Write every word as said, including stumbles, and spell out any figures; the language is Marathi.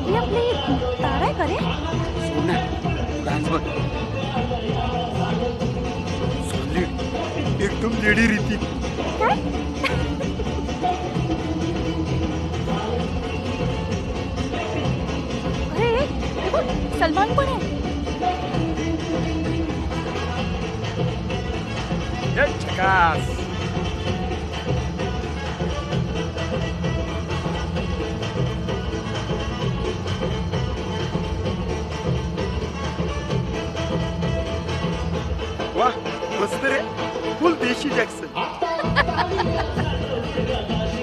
ही आपली तारा आहे का रे? सोन्या डान्स बघ. सॉलिड एकदम लेडी रीती. काय? अरे हे बघ, सलमान पण आहे. हे झकास. वाह मस्त रे, फुल देशी जॅक्सन.